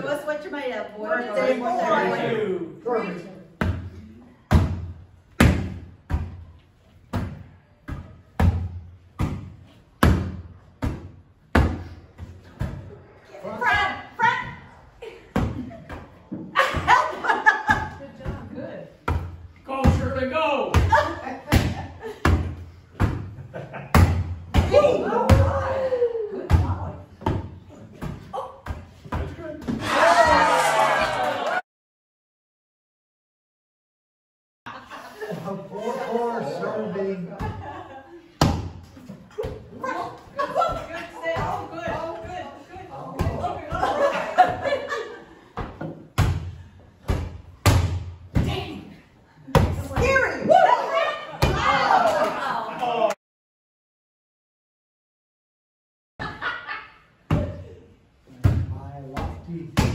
Show us what you're made of, boy. 32. Perfect. Go, Shirley, go! That's good. Four serving. My lofty.